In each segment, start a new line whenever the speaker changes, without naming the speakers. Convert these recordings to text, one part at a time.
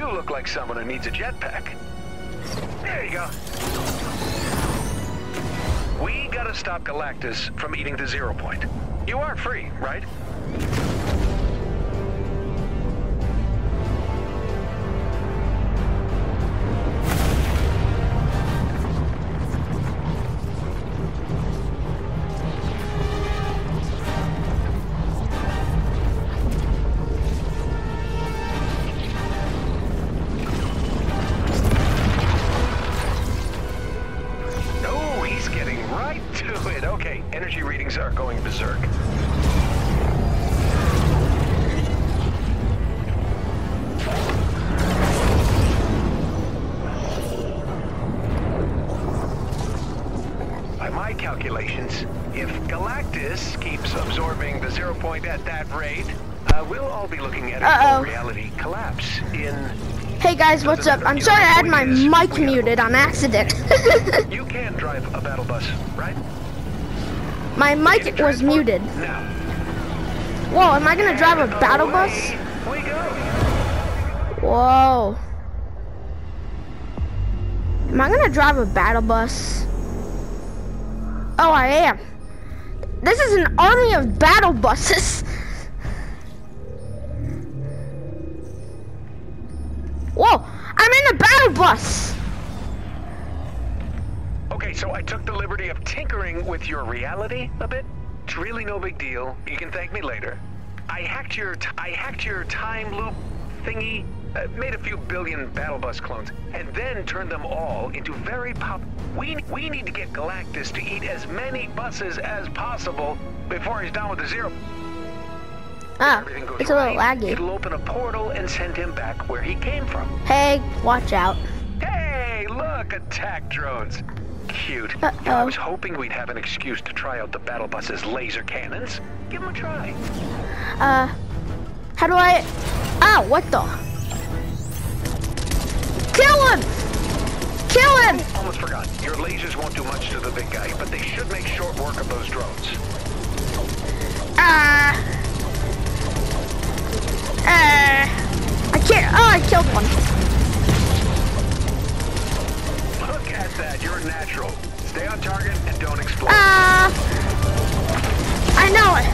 You look like someone who needs a jetpack. There you go. We gotta stop Galactus from eating the 0 point. You are free, right? Okay, energy readings are going berserk. By my calculations, if Galactus keeps absorbing the 0 point at that rate, we'll all be looking at a full reality collapse in...
Hey guys, what's up? I'm sorry I had my mic muted on accident.
You can drive a battle bus, right?
My mic was muted.
Now.
Whoa, am I gonna drive a battle bus?
We go.
Whoa. Am I gonna drive a battle bus? Oh, I am. This is an army of battle buses. Whoa, I'm in a battle bus.
Okay, so I took the liberty of tinkering with your reality a bit. It's really no big deal. You can thank me later. I hacked your time loop thingy, made a few billion battle bus clones, and then turned them all into very We need to get Galactus to eat as many buses as possible before he's done with the 0.
Ah, it's a little laggy.
It'll open a portal and send him back where he came from.
Hey, watch out.
Hey, look, attack drones. Cute.
Uh-oh.
I was hoping we'd have an excuse to try out the battle bus's laser cannons. Give them a try.
How do I... Ah, what the? Kill him! Kill him!
Almost forgot. Your lasers won't do much to the big guy, but they should make short work of those drones.
I can't... Oh, I killed one.
Look at that. You're natural. Stay on target and don't explode.
I know it.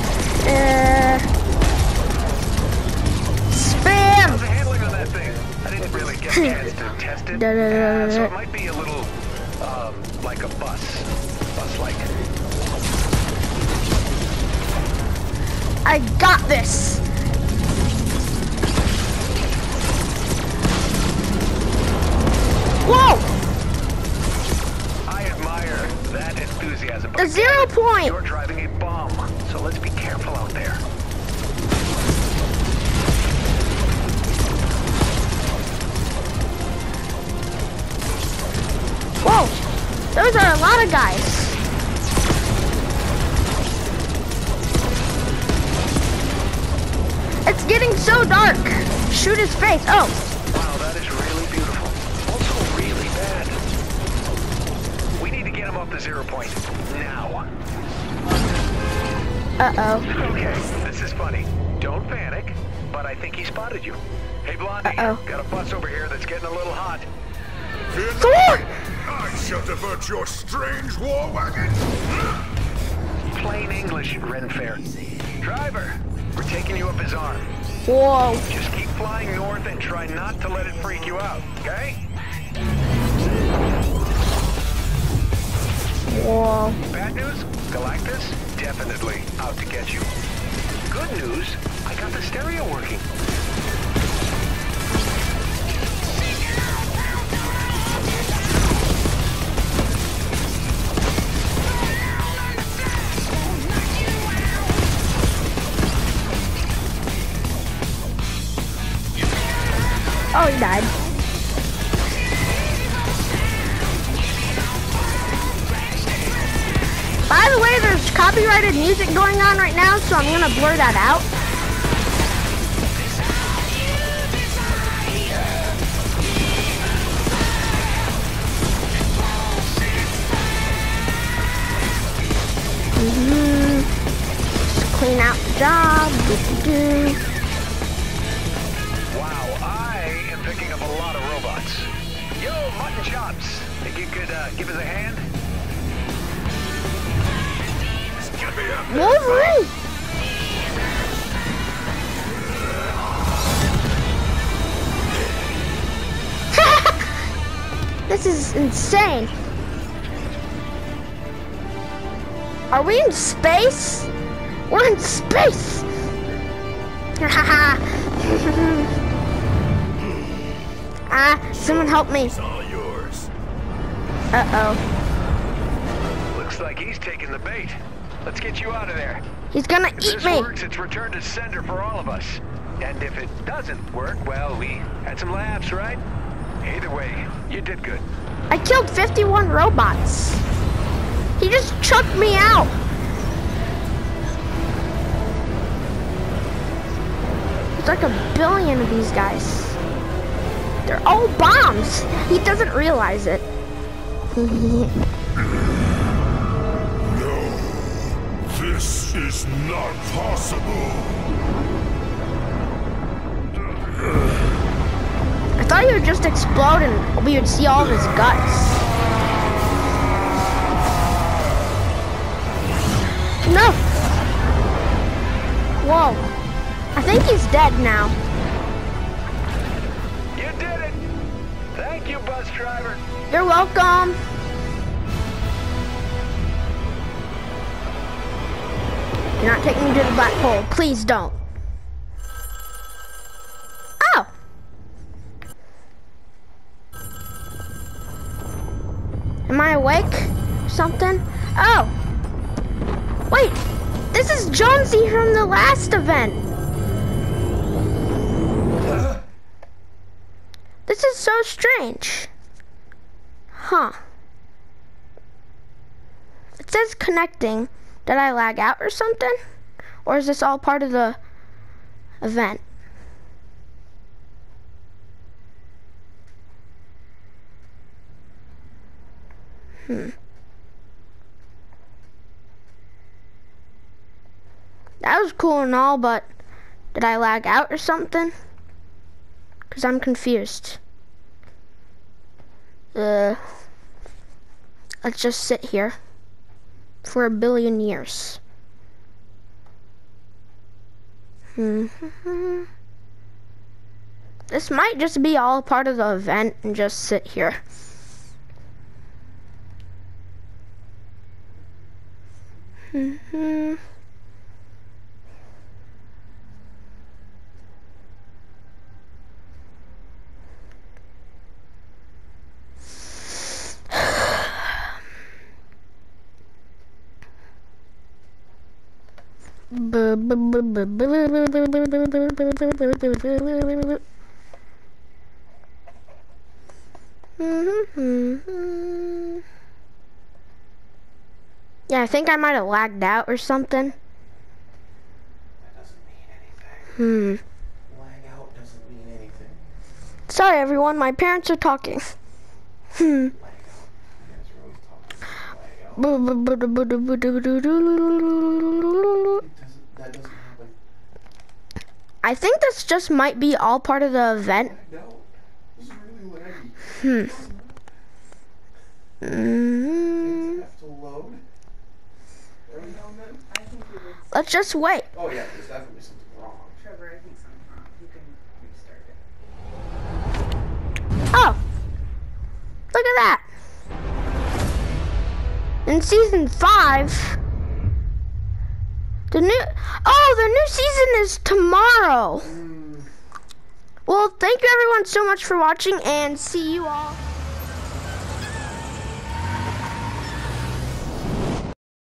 Spam.
How's the handling on that thing? I didn't really get a chance to test it. So it might be a little, like a bus-like.
I got this. Whoa!
I admire that enthusiasm.
The 0 point.
You're driving a bomb, so let's be careful out there.
Whoa! Those are a lot of guys. It's getting so dark. Shoot his face. Oh.
Wow, that is really beautiful. Also really bad. We need to get him off the 0 point. Now.
Uh-oh.
Okay, this is funny. Don't panic, but I think he spotted you. Hey, Blondie.
Uh-oh.
Got a bus over here that's getting a little hot.
Thor!
I shall divert your strange war wagon.
Plain English, Renfair. Driver, we're taking you up his arm.
Whoa.
Just keep flying north and try not to let it freak you out, okay?
Whoa.
Bad news? Galactus? Definitely out to get you. Good news? I got the stereo working.
Oh, he died. By the way, there's copyrighted music going on right now, so I'm gonna blur that out. Just clean out the job.
Wow, I am mutton chops. Think you could give us a hand?
Get me up there.
Wolverine! This is insane. Are we in space? We're in space! Someone help me.
It's all yours.
Uh-oh.
Looks like he's taking the bait. Let's get you out of there.
He's gonna
If
eat
this
me.
works, it's return to sender for all of us. And if it doesn't work, well, we had some laughs, right? Either way, you did good.
I killed 51 robots. He just chucked me out. There's like a billion of these guys. They're all bombs. He doesn't realize it.
No. This is not possible.
I thought he would just explode and we would see all of his guts. No! Whoa. I think he's dead now.
You did it! Thank you, bus driver.
You're welcome. You're not taking me to the black hole. Please don't. Oh! Am I awake? Something? Oh! Wait! This is Jonesy from the last event! This is so strange. Huh. It says connecting. Did I lag out or something? Or is this all part of the event? That was cool and all, but did I lag out or something? Because I'm confused. Let's just sit here for 1 billion years. This might just be all part of the event and just sit here. Yeah, I think I might have lagged out or something.
That doesn't mean anything. Lag out doesn't mean anything.
Sorry everyone, my parents are talking.
Lag out. You guys are always talking about lag out. That doesn't happen.
I think this just might be all part of the event.
No. This is really laggy. Things have to load. Every now and then.
I think you would.
Let's just wait.
Oh yeah, there's definitely something wrong.
Trevor, I think something's wrong. You can restart it.
Oh, look at that. In season 5, the new season is tomorrow. Well, thank you everyone so much for watching and see you all.